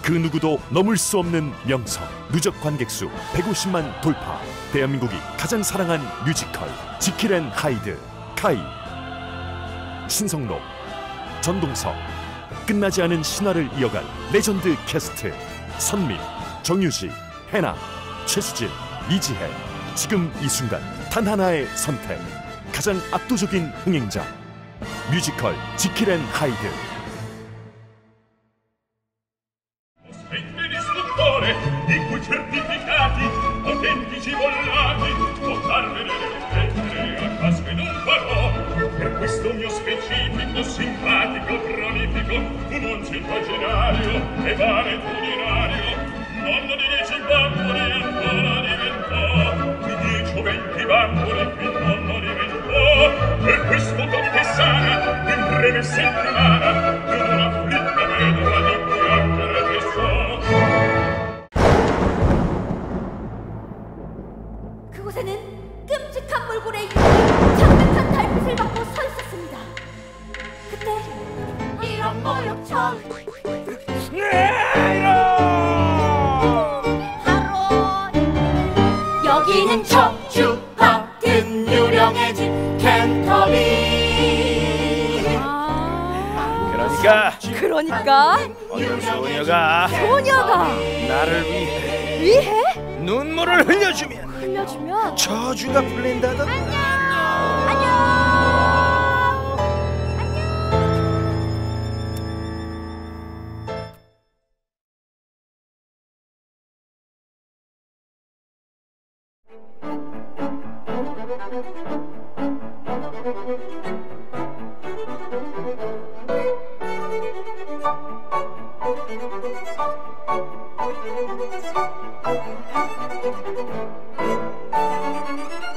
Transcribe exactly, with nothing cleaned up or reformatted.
그 누구도 넘을 수 없는 명성. 누적 관객수 백오십만 돌파. 대한민국이 가장 사랑한 뮤지컬 지킬 앤 하이드. 카이, 신성록, 전동석. 끝나지 않은 신화를 이어갈 레전드 캐스트. 선민, 정유지, 해나, 최수진, 이지혜. 지금 이 순간 단 하나의 선택. 가장 압도적인 흥행작 뮤지컬 지킬 앤 하이드. Di cui certificati, autentici bollati, portarmene le lettere a casco in un farò. Per questo mio specifico, simpatico, prolifico, tu non sei immaginario e valetudinario. Nonno di dieci bamboli ancora diventò, di dieci o venti bamboli qui nonno diventò. Per questo confessara, in breve settimana, più d'una afflitta vedova di cui anche che so. 그곳에는 끔찍한 몰골의 유령이 창백한 달빛을 받고 서 있었습니다. 그때 이런 모욕처 바로 여기는 척추 같은 유령의 집 캔터비. 그러니까 그러니까 어떤 소녀가 소녀가 나를 위해 위해 눈물을 흘려주면 흘려주면 저주가 풀린다던. 안녕. 안녕.